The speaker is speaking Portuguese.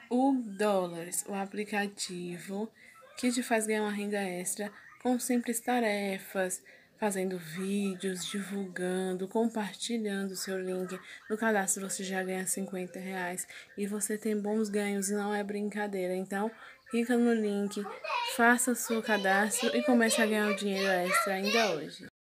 O Dólares, o aplicativo que te faz ganhar uma renda extra com simples tarefas, fazendo vídeos, divulgando, compartilhando o seu link. No cadastro você já ganha R$ 50 e você tem bons ganhos e não é brincadeira. Então, clica no link, faça o seu cadastro e comece a ganhar o dinheiro extra ainda hoje.